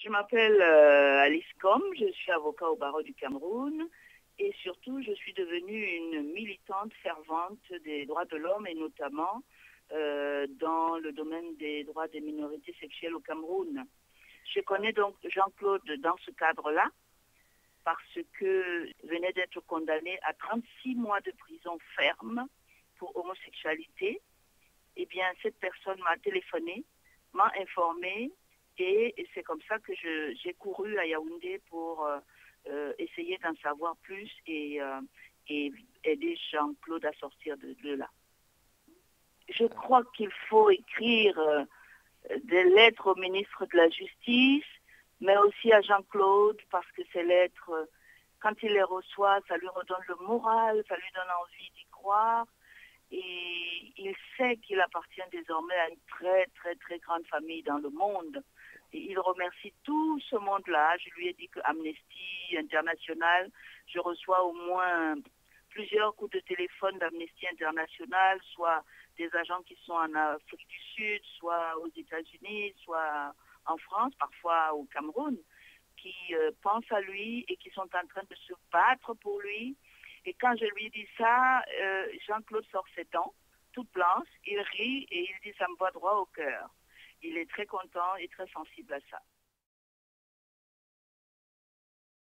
Je m'appelle Alice Com, je suis avocat au barreau du Cameroun et surtout je suis devenue une militante fervente des droits de l'homme et notamment dans le domaine des droits des minorités sexuelles au Cameroun. Je connais donc Jean-Claude dans ce cadre-là parce que venait d'être condamné à 36 mois de prison ferme pour homosexualité. Eh bien, cette personne m'a téléphoné, m'a informé et c'est comme ça que j'ai couru à Yaoundé pour essayer d'en savoir plus et aider Jean-Claude à sortir de là. Je crois qu'il faut écrire des lettres au ministre de la Justice, mais aussi à Jean-Claude, parce que ces lettres, quand il les reçoit, ça lui redonne le moral, ça lui donne envie d'y croire. Et il sait qu'il appartient désormais à une très, très, très grande famille dans le monde. Et il remercie tout ce monde-là. Je lui ai dit que Amnesty International, je reçois au moins plusieurs coups de téléphone d'Amnesty International, soit des agents qui sont en Afrique du Sud, soit aux États-Unis, soit en France, parfois au Cameroun, qui pensent à lui et qui sont en train de se battre pour lui. Et quand je lui dis ça, Jean-Claude sort ses dents, toutes blanches, il rit et il dit « ça me va droit au cœur ». Il est très content et très sensible à ça.